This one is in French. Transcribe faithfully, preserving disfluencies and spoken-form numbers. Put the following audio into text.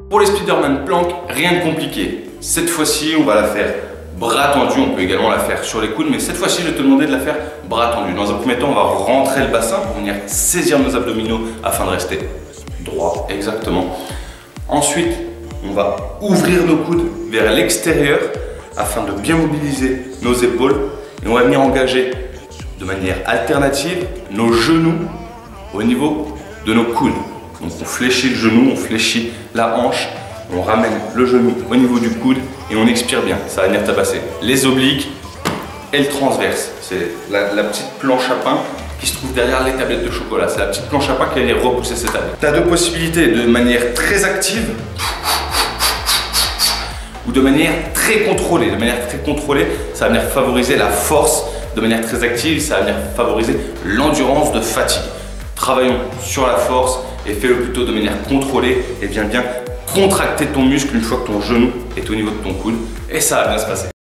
Pour les Spiderman plank, rien de compliqué. Cette fois-ci, on va la faire bras tendu. On peut également la faire sur les coudes, mais cette fois-ci, je vais te demander de la faire bras tendu. Dans un premier temps, on va rentrer le bassin pour venir saisir nos abdominaux afin de rester droit, exactement. Ensuite, on va ouvrir nos coudes vers l'extérieur afin de bien mobiliser nos épaules. Et on va venir engager de manière alternative nos genoux au niveau de nos coudes. Donc on fléchit le genou, on fléchit la hanche, on ramène le genou au niveau du coude et on expire bien. Ça va venir tabasser les obliques et le transverse. C'est la, la petite planche à pain qui se trouve derrière les tablettes de chocolat. C'est la petite planche à pain qui va venir repousser ces tablettes. Tu as deux possibilités, de manière très active ou de manière très contrôlée. De manière très contrôlée, ça va venir favoriser la force. De manière très active, ça va venir favoriser l'endurance de fatigue. Travaillons sur la force et fais-le plutôt de manière contrôlée et viens bien contracter ton muscle une fois que ton genou est au niveau de ton coude et ça va bien se passer.